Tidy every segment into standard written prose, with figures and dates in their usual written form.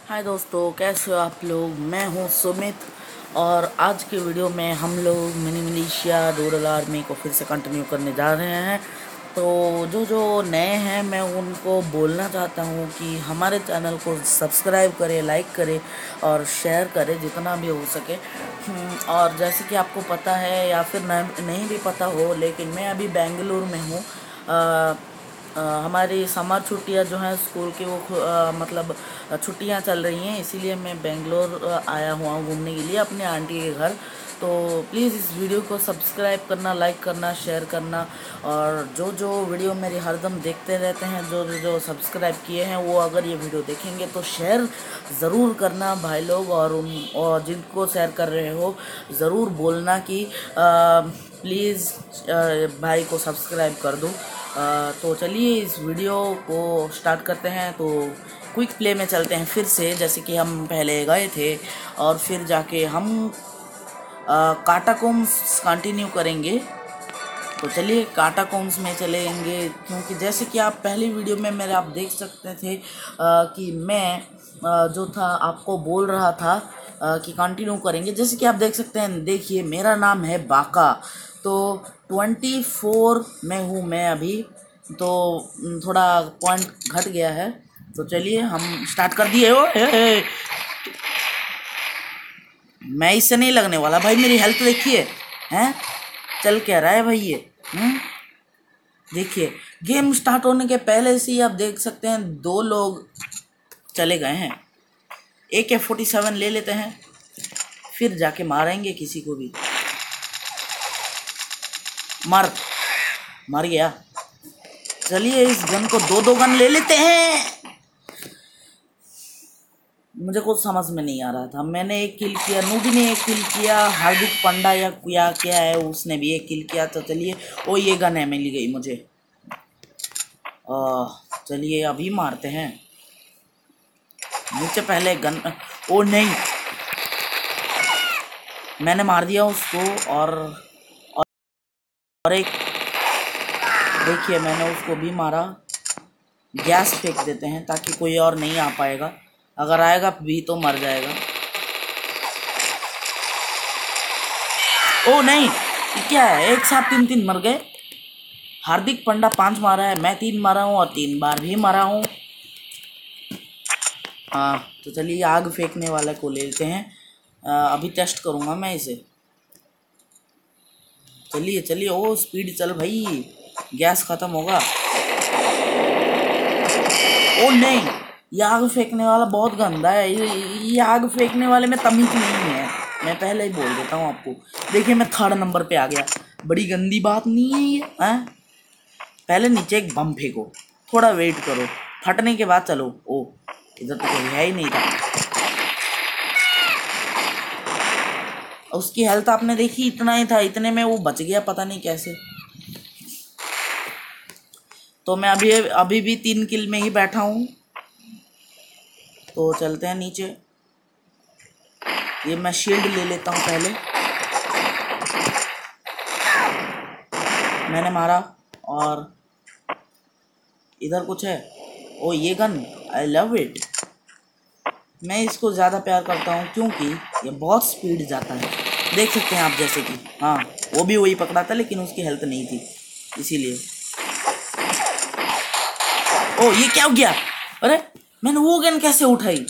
हाय दोस्तों, कैसे हो आप लोग। मैं हूं सुमित और आज के वीडियो में हम लोग मिनी मिलिशिया रूरल आर्मी को फिर से कंटिन्यू करने जा रहे हैं। तो जो नए हैं मैं उनको बोलना चाहता हूं कि हमारे चैनल को सब्सक्राइब करें, लाइक करें और शेयर करें जितना भी हो सके। और जैसे कि आपको पता है या फिर नहीं भी पता हो, लेकिन मैं अभी बेंगलुरु में हूँ। हमारी समर छुट्टियां जो हैं स्कूल की वो मतलब छुट्टियां चल रही हैं, इसीलिए मैं बेंगलोर आया हुआ हूँ घूमने के लिए अपने आंटी के घर। तो प्लीज़ इस वीडियो को सब्सक्राइब करना, लाइक करना, शेयर करना। और जो वीडियो मेरी हरदम देखते रहते हैं, जो सब्सक्राइब किए हैं, वो अगर ये वीडियो देखेंगे तो शेयर ज़रूर करना भाई लोग। और जिनको शेयर कर रहे हो ज़रूर बोलना कि प्लीज़ भाई को सब्सक्राइब कर दो। तो चलिए इस वीडियो को स्टार्ट करते हैं। तो क्विक प्ले में चलते हैं फिर से, जैसे कि हम पहले गए थे और फिर जाके हम काटाकोम्स कंटिन्यू करेंगे। तो चलिए काटाकोम्स में चलेंगे, क्योंकि जैसे कि आप पहली वीडियो में मेरे आप देख सकते थे कि मैं जो था आपको बोल रहा था कि कंटिन्यू करेंगे। जैसे कि आप देख सकते हैं, देखिए मेरा नाम है बाका। तो 24 में हूँ मैं अभी, तो थोड़ा पॉइंट घट गया है। तो चलिए हम स्टार्ट कर दिए। ओ मैं इससे नहीं लगने वाला भाई, मेरी हेल्थ देखिए हैं, चल क्या रहा है भाई ये। देखिए गेम स्टार्ट होने के पहले से ही आप देख सकते हैं 2 लोग चले गए हैं। AK-47 ले लेते हैं, फिर जाके मारेंगे किसी को भी। मर गया। चलिए इस गन को 2 गन ले लेते हैं। मुझे कुछ समझ में नहीं आ रहा था। मैंने एक किल किया, नूबी ने एक किल किया, हार्दिक पांडा या क्या है उसने भी एक किल किया। तो चलिए, ओ ये गन है मिल गई मुझे। चलिए अभी मारते हैं। नीचे पहले गन, ओ नहीं, मैंने मार दिया उसको। और एक देखिए मैंने उसको भी मारा। गैस फेंक देते हैं ताकि कोई और नहीं आ पाएगा, अगर आएगा भी तो मर जाएगा। ओ नहीं, क्या है, एक साथ 3 मर गए। हार्दिक पांडा 5 मारा है, मैं 3 मारा हूँ और 3 बार भी मारा हूँ। तो चलिए आग फेंकने वाले को ले लेते हैं। अभी टेस्ट करूँगा मैं इसे। चलिए चलिए, ओ स्पीड चल भाई, गैस खत्म होगा। ओ नहीं, ये आग फेंकने वाला बहुत गंदा है। ये आग फेंकने वाले में तमीज नहीं है, मैं पहले ही बोल देता हूँ आपको। देखिए मैं 3rd नंबर पे आ गया, बड़ी गंदी बात नहीं है ये। पहले नीचे एक बम फेंको, थोड़ा वेट करो, फटने के बाद चलो। ओ इधर तो कोई है ही नहीं था। उसकी हेल्थ आपने देखी, इतना ही था, इतने में वो बच गया, पता नहीं कैसे। तो मैं अभी भी 3 किल में ही बैठा हूँ। तो चलते हैं नीचे। ये मैं शील्ड ले लेता हूँ पहले। मैंने मारा। और इधर कुछ है, ओ ये गन, आई लव इट। मैं इसको ज़्यादा प्यार करता हूँ क्योंकि ये बहुत स्पीड जाता है। देख सकते हैं आप, जैसे कि वो भी वही पकड़ा था लेकिन उसकी हेल्थ नहीं थी, इसीलिए। ओ ये क्या हो गया, अरे मैंने वो गन कैसे उठाई,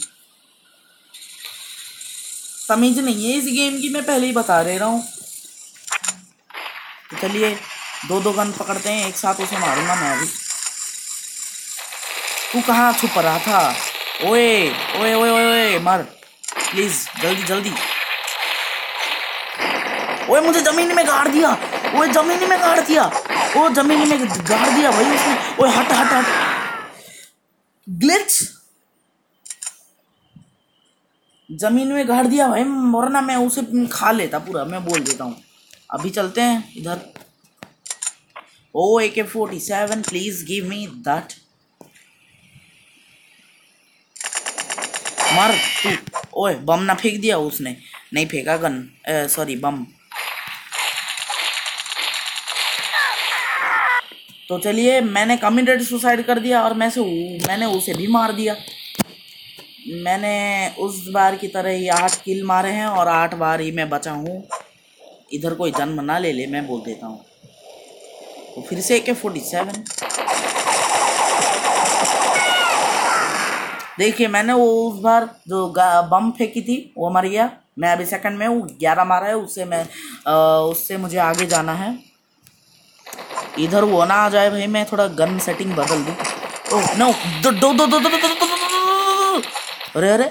तमीज नहीं है इस गेम की, मैं पहले ही बता दे रहा हूँ। तो चलिए 2 गन पकड़ते हैं, एक साथ उसे मारूंगा मैं अभी। तू कहाँ छुप रहा था, ओए ओए ओए ओए मर प्लीज, जल्दी जल्दी। ओए मुझे जमीन में गाड़ दिया, ओए जमीन में गाड़ दिया, ओ जमीन में गाड़ दिया भाई उसने। ओए हट हट हट, ग्लिच, जमीन में गाड़ दिया भाई, वरना मैं उसे खा लेता पूरा, मैं बोल देता हूँ। अभी चलते हैं इधर। ओ AK-47 please give me that. मर तू। ओए बम ना फेंक दिया उसने, नहीं फेंका गन, सॉरी बम। तो चलिए मैंने कमिटेड सुसाइड कर दिया और मैंने उसे भी मार दिया। मैंने उस बार की तरह ही 8 किल मारे हैं और 8 बार ही मैं बचा हूँ। इधर कोई जन्म ना ले ले, मैं बोल देता हूँ। तो फिर से AK-47। देखिए मैंने वो उस बार जो बम फेंकी थी वो मर गया। मैं अभी सेकंड में हूँ, 11 मारा है उससे। उससे मुझे आगे जाना है। इधर वो ना आ जाए भाई, मैं थोड़ा गन सेटिंग बदल दूँ। ओह नो, दो दो दो दो दो दो दो दो दो दो। अरे अरे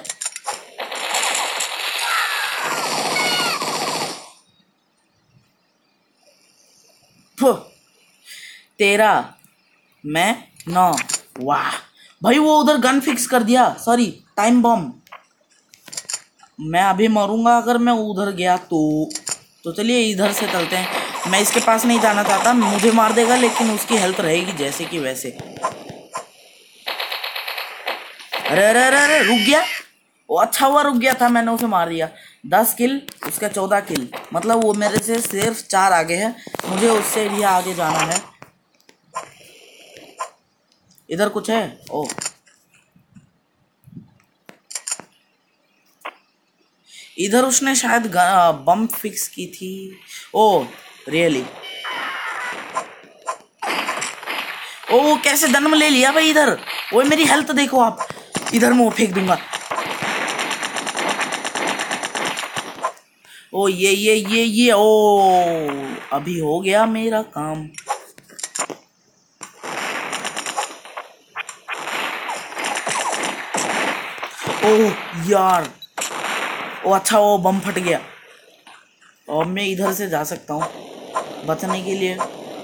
फु, 13 मैं 9। वाह भाई, वो उधर गन फिक्स कर दिया, सॉरी टाइम बम। मैं अभी मरूंगा अगर मैं उधर गया तो चलिए इधर से चलते हैं। मैं इसके पास नहीं जाना चाहता, मुझे मार देगा लेकिन उसकी हेल्थ रहेगी जैसे कि वैसे। अरे अरे अरे अरे रुक गया वो, अच्छा हुआ रुक गया था, मैंने उसे मार दिया। 10 किल, उसका 14 किल, मतलब वो मेरे से सिर्फ 4 आगे है। मुझे उससे भी आगे जाना है। इधर कुछ है? ओ इधर उसने शायद बम फिक्स की थी। Oh really? ओ कैसे जन्म ले लिया भाई इधर। वो मेरी हेल्थ देखो आप, इधर मैं वो फेंक दूंगा। ओ ये ओ अभी हो गया मेरा काम। ओह यार, ओ अच्छा वो बम फट गया। और मैं इधर से जा सकता हूँ बचने के लिए।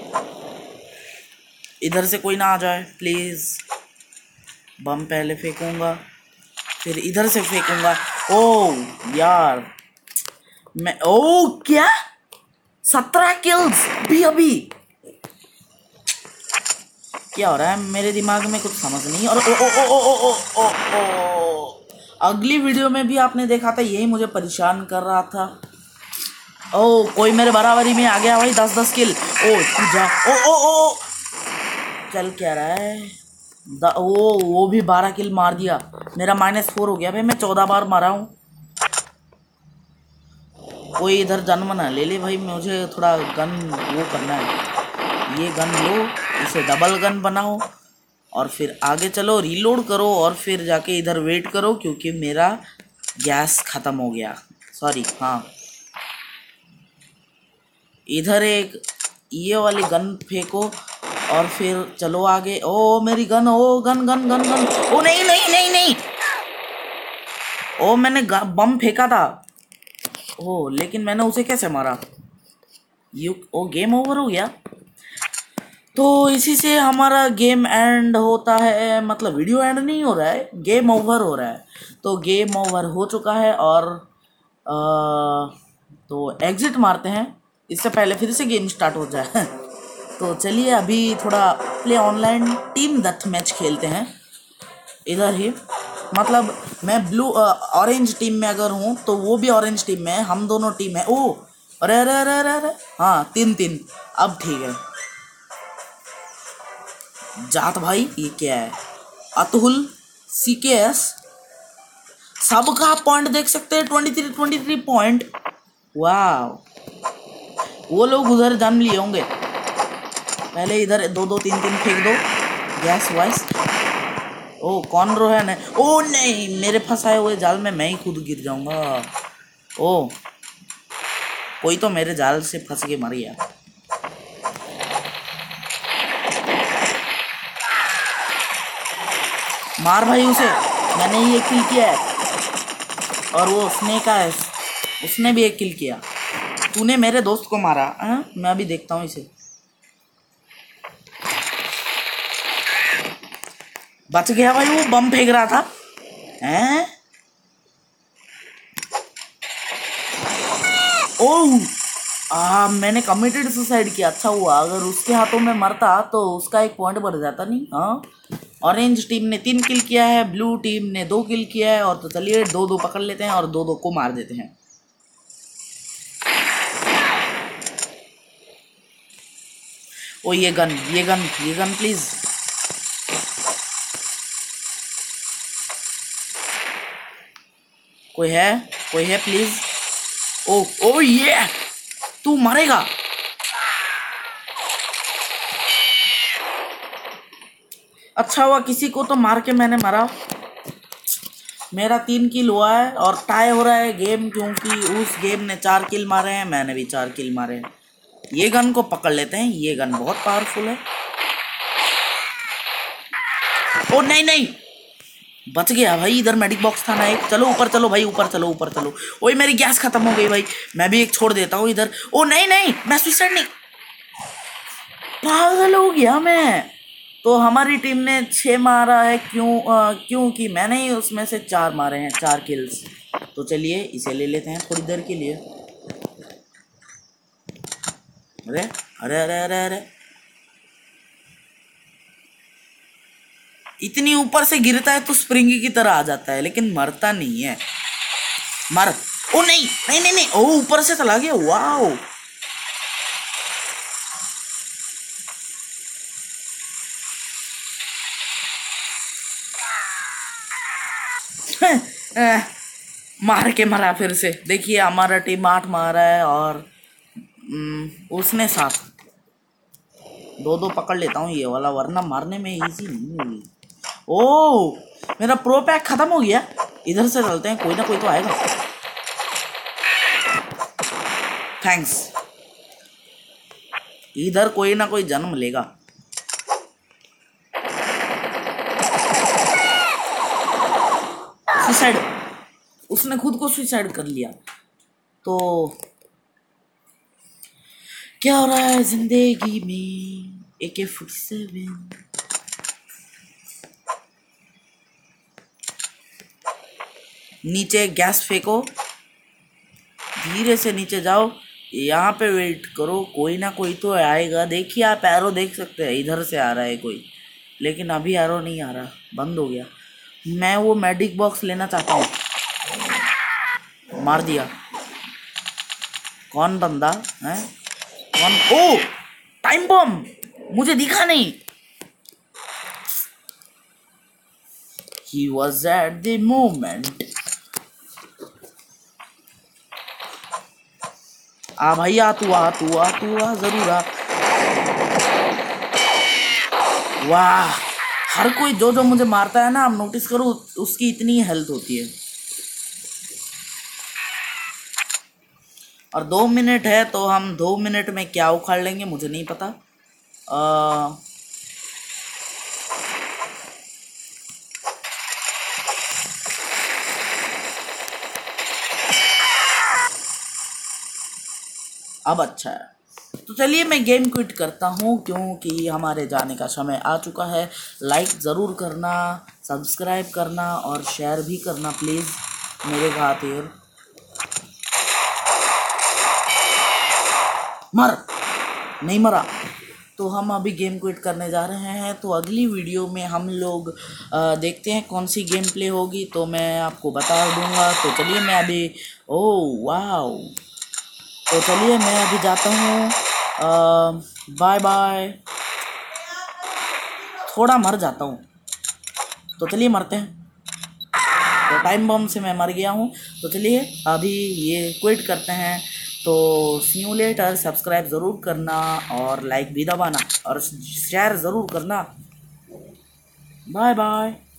इधर से कोई ना आ जाए प्लीज। बम पहले फेंकूंगा फिर इधर से फेंकूंगा। ओ यार मैं, ओ क्या 17 किल्स भी अभी? क्या हो रहा है मेरे दिमाग में, कुछ समझ नहीं। और ओ ओ ओ ओ ओ ओ ओ ओ अगली वीडियो में भी आपने देखा था, यही मुझे परेशान कर रहा था। ओ कोई मेरे बराबरी में आ गया भाई, 10-10 किल। ओ तू जा। ओ ओ ओ चल क्या रहा है? वो भी 12 किल मार दिया। मेरा -4 हो गया भाई, मैं 14 बार मारा हूँ। कोई इधर जन्म ना ले ले भाई, मुझे थोड़ा गन वो करना है। ये गन लो, इसे डबल गन बनाओ और फिर आगे चलो, रीलोड करो और फिर जाके इधर वेट करो क्योंकि मेरा गैस ख़त्म हो गया। सॉरी, हाँ इधर एक ये वाली गन फेंको और फिर चलो आगे। ओ मेरी गन, ओ गन गन गन गन। ओ नहीं नहीं नहीं नहीं, ओ मैंने बम फेंका था। ओ लेकिन मैंने उसे कैसे मारा? ओ गेम ओवर हो गया। तो इसी से हमारा गेम एंड होता है, मतलब वीडियो एंड नहीं हो रहा है, गेम ओवर हो रहा है। तो गेम ओवर हो चुका है और तो एग्जिट मारते हैं इससे पहले फिर से गेम स्टार्ट हो जाए। तो चलिए अभी थोड़ा play online team death match खेलते हैं इधर ही। मतलब मैं ब्लू ऑरेंज टीम में अगर हूँ तो वो भी ऑरेंज टीम में है, हम दोनों टीम है। ओ अरे अरे अरे अरे अरे, हाँ 3-3। अब ठीक है। जात भाई ये क्या है? अतुल, CKS, सबका पॉइंट देख सकते हैं, 23 पॉइंट। वाह, वो लोग उधर जन्म लिए होंगे। पहले इधर 2-2 3-3 फेंक दो गैस वैस। ओ कौन रोहन है? ओ नहीं, मेरे फंसाए हुए जाल में मैं ही खुद गिर जाऊंगा। ओ कोई तो मेरे जाल से फंस के मर गया। मार भाई उसे, मैंने ही एक किल किया है। और वो स्नेक है, उसने भी एक किल किया। तूने मेरे दोस्त को मारा? मैं अभी देखता हूँ इसे। बच गया भाई, वो बम फेंक रहा था। हैं? ओह मैंने कमिटेड सुसाइड किया। अच्छा हुआ, अगर उसके हाथों में मरता तो उसका एक पॉइंट बढ़ जाता नहीं। हाँ ऑरेंज टीम ने 3 किल किया है, ब्लू टीम ने 2 किल किया है। और तो चलिए 2-2 पकड़ लेते हैं और 2-2 को मार देते हैं। ओ ये गन ये गन ये गन प्लीज। कोई है? कोई है प्लीज? ओ ओ ये तू मरेगा। अच्छा हुआ किसी को तो मार के मैंने मारा। मेरा 3 किल हुआ है और टाई हो रहा है गेम, क्योंकि उस गेम ने 4 किल मारे हैं, मैंने भी 4 किल मारे हैं। ये गन को पकड़ लेते हैं, ये गन बहुत पावरफुल है। ओ नहीं नहीं, बच गया भाई। इधर मेडिक बॉक्स था ना एक। चलो ऊपर चलो भाई, ऊपर चलो ऊपर चलो। ओए मेरी गैस खत्म हो गई भाई, मैं भी एक छोड़ देता हूँ इधर। ओ नहीं नहीं, मैं सुसाइड नहीं, पागल हो गया मैं। तो हमारी टीम ने 6 मारा है, क्योंकि मैंने ही उसमें से 4 मारे हैं, 4 किल्स। तो चलिए इसे ले लेते हैं थोड़ी देर के लिए। अरे अरे अरे अरे अरे, इतनी ऊपर से गिरता है तो स्प्रिंगी की तरह आ जाता है, लेकिन मरता नहीं है। मर। ओ नहीं नहीं नहीं नहीं, ओ ऊपर से चला गया। वाओ मार के मरा फिर से। देखिए हमारा टीम 8 मारा है और उसने 7। 2-2 पकड़ लेता हूँ ये वाला, वरना मारने में इजी नहीं होगी। ओ मेरा प्रो पैक खत्म हो गया। इधर से चलते हैं, कोई ना कोई तो आएगा। थैंक्स, इधर कोई ना कोई जन्म लेगा। सुसाइड, उसने खुद को सुसाइड कर लिया। तो क्या हो रहा है जिंदगी में? AK-47 नीचे गैस फेंको, धीरे से नीचे जाओ, यहाँ पे वेट करो, कोई ना कोई तो आएगा। देखिए आप एरो देख सकते हैं, इधर से आ रहा है कोई, लेकिन अभी एरो नहीं आ रहा, बंद हो गया। मैं वो मेडिक बॉक्स लेना चाहता हूँ। मार दिया। कौन बंदा है? कौन? ओ टाइम बम, मुझे दिखा नहीं। He was at the moment। आ भाई आ, तू आ तू आ तू आ, जरूर आ। वाह, हर कोई जो जो मुझे मारता है ना, आप नोटिस करो उसकी इतनी हेल्थ होती है। और 2 मिनट है, तो हम 2 मिनट में क्या उखाड़ लेंगे मुझे नहीं पता। अब अच्छा है। तो चलिए मैं गेम क्विट करता हूँ, क्योंकि हमारे जाने का समय आ चुका है। लाइक ज़रूर करना, सब्सक्राइब करना और शेयर भी करना प्लीज़ मेरे खातिर। मर, नहीं मरा। तो हम अभी गेम क्विट करने जा रहे हैं। तो अगली वीडियो में हम लोग देखते हैं कौन सी गेम प्ले होगी, तो मैं आपको बता दूंगा। तो चलिए मैं अभी, ओह वाओ, तो चलिए मैं अभी जाता हूँ। Bye bye. थोड़ा मर जाता हूँ, तो चलिए मरते हैं। तो टाइम बम से मैं मर गया हूँ। तो चलिए अभी ये क्विट करते हैं। तो सी यू लेटर। सब्सक्राइब ज़रूर करना और लाइक भी दबाना और शेयर ज़रूर करना। Bye bye.